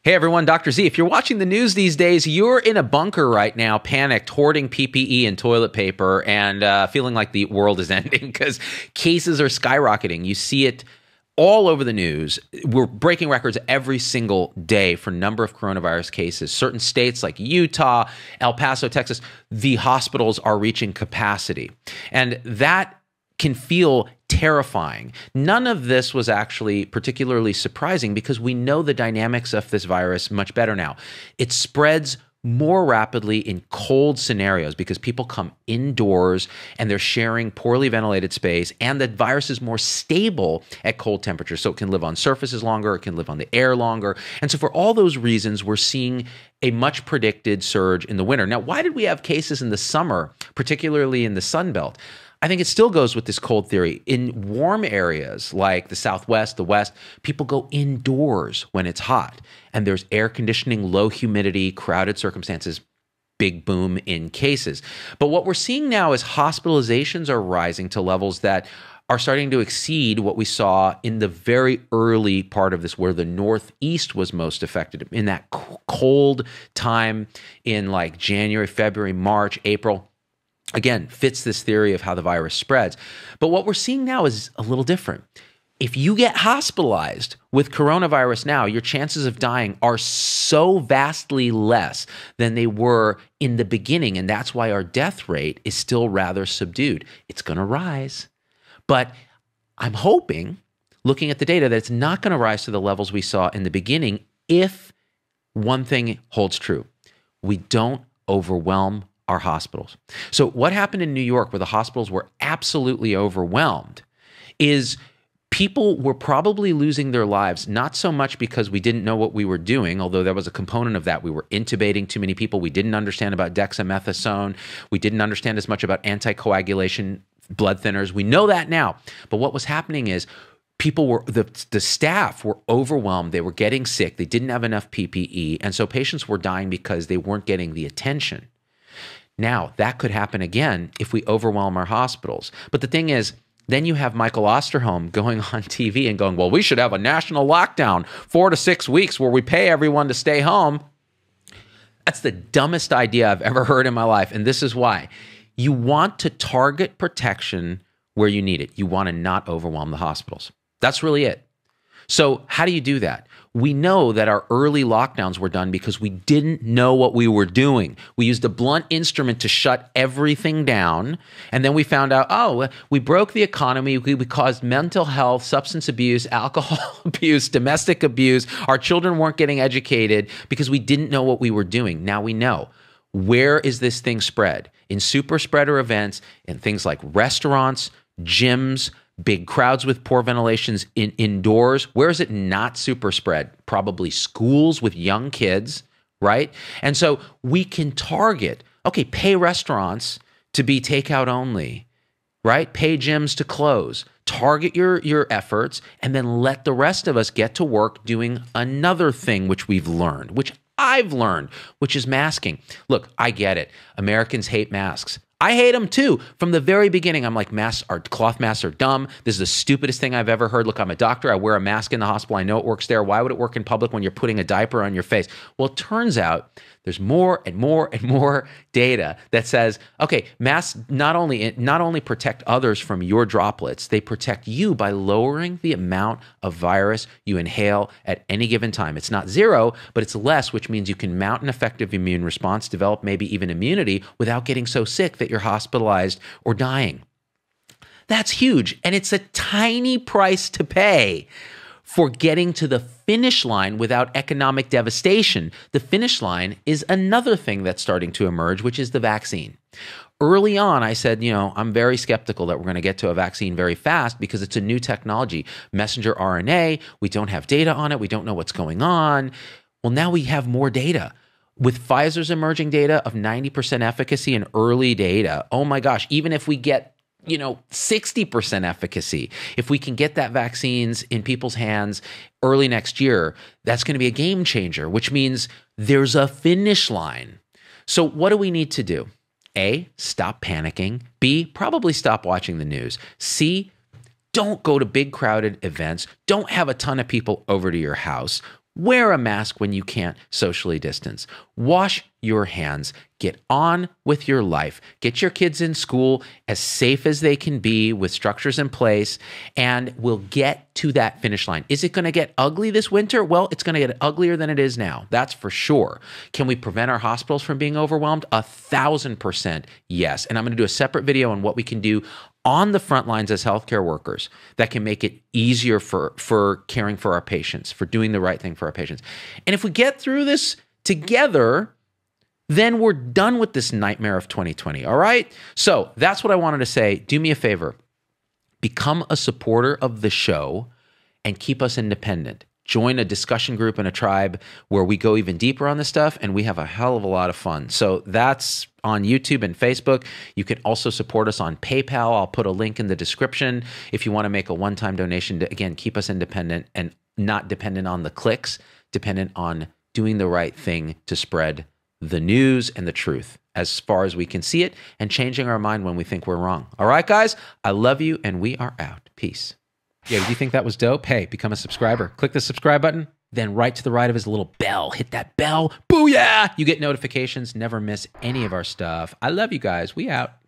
Hey everyone, Dr. Z. If you're watching the news these days, you're in a bunker right now, panicked, hoarding PPE and toilet paper, and feeling like the world is ending because cases are skyrocketing. You see it all over the news. We're breaking records every single day for number of coronavirus cases. Certain states like Utah, El Paso, Texas, the hospitals are reaching capacity. And that can feel terrifying. None of this was actually particularly surprising because we know the dynamics of this virus much better now. It spreads more rapidly in cold scenarios because people come indoors and they're sharing poorly ventilated space, and the virus is more stable at cold temperatures. So it can live on surfaces longer, it can live on the air longer. And so for all those reasons, we're seeing a much predicted surge in the winter. Now, why did we have cases in the summer, particularly in the Sun Belt? I think it still goes with this cold theory. In warm areas like the Southwest, the West, people go indoors when it's hot, and there's air conditioning, low humidity, crowded circumstances, big boom in cases. But what we're seeing now is hospitalizations are rising to levels that are starting to exceed what we saw in the very early part of this, where the Northeast was most affected. In that cold time in like January, February, March, April, again, fits this theory of how the virus spreads. But what we're seeing now is a little different. If you get hospitalized with coronavirus now, your chances of dying are so vastly less than they were in the beginning. And that's why our death rate is still rather subdued. It's going to rise. But I'm hoping, looking at the data, that it's not going to rise to the levels we saw in the beginning if one thing holds true. We don't overwhelm our hospitals. So what happened in New York, where the hospitals were absolutely overwhelmed, is people were probably losing their lives, not so much because we didn't know what we were doing, although there was a component of that. We were intubating too many people. We didn't understand about dexamethasone. We didn't understand as much about anticoagulation, blood thinners. We know that now. But what was happening is people were, the staff were overwhelmed. They were getting sick. They didn't have enough PPE. And so patients were dying because they weren't getting the attention. Now, that could happen again if we overwhelm our hospitals. But the thing is, then you have Michael Osterholm going on TV and going, well, we should have a national lockdown, 4 to 6 weeks where we pay everyone to stay home. That's the dumbest idea I've ever heard in my life. And this is why. You want to target protection where you need it. You want to not overwhelm the hospitals. That's really it. So how do you do that? We know that our early lockdowns were done because we didn't know what we were doing. We used a blunt instrument to shut everything down. And then we found out, oh, we broke the economy. We caused mental health, substance abuse, alcohol abuse, domestic abuse. Our children weren't getting educated because we didn't know what we were doing. Now we know. Where is this thing spread? In super spreader events, in things like restaurants, gyms, big crowds with poor ventilations indoors. Where is it not super spread? Probably schools with young kids, right? And so we can target, okay, pay restaurants to be takeout only, right? Pay gyms to close. Target your efforts, and then let the rest of us get to work doing another thing which we've learned, which I've learned, which is masking. Look, I get it. Americans hate masks. I hate them too. From the very beginning, I'm like, cloth masks are dumb. This is the stupidest thing I've ever heard. Look, I'm a doctor. I wear a mask in the hospital. I know it works there. Why would it work in public when you're putting a diaper on your face? Well, it turns out there's more and more and more data that says, okay, masks not only protect others from your droplets, they protect you by lowering the amount of virus you inhale at any given time. It's not zero, but it's less, which means you can mount an effective immune response, develop maybe even immunity without getting so sick that you're hospitalized or dying. That's huge. And it's a tiny price to pay for getting to the finish line without economic devastation. The finish line is another thing that's starting to emerge, which is the vaccine. Early on, I said, I'm very skeptical that we're going to get to a vaccine very fast because it's a new technology. Messenger RNA, we don't have data on it. We don't know what's going on. Well, now we have more data. With Pfizer's emerging data of 90% efficacy in early data, oh my gosh, even if we get 60% efficacy, if we can get that vaccines in people's hands early next year, that's going to be a game changer, which means there's a finish line. So what do we need to do? A, stop panicking. B, probably stop watching the news. C, don't go to big crowded events. Don't have a ton of people over to your house. Wear a mask when you can't socially distance. Wash your hands. Get on with your life. Get your kids in school as safe as they can be with structures in place, and we'll get to that finish line. Is it going to get ugly this winter? Well, it's going to get uglier than it is now. That's for sure. Can we prevent our hospitals from being overwhelmed? 1,000% yes. And I'm going to do a separate video on what we can do on the front lines as healthcare workers that can make it easier for caring for our patients, for doing the right thing for our patients. And if we get through this together, then we're done with this nightmare of 2020, all right? So that's what I wanted to say. Do me a favor. Become a supporter of the show and keep us independent. Join a discussion group and a tribe where we go even deeper on this stuff, and we have a hell of a lot of fun. So that's on YouTube and Facebook. You can also support us on PayPal. I'll put a link in the description if you want to make a one-time donation to, again, keep us independent and not dependent on the clicks, dependent on doing the right thing to spread the news and the truth as far as we can see it and changing our mind when we think we're wrong. All right, guys, I love you, and we are out. Peace. Yeah, do you think that was dope? Hey, become a subscriber. Click the subscribe button. Then right to the right of his little bell. Hit that bell. Booyah! You get notifications. Never miss any of our stuff. I love you guys. We out.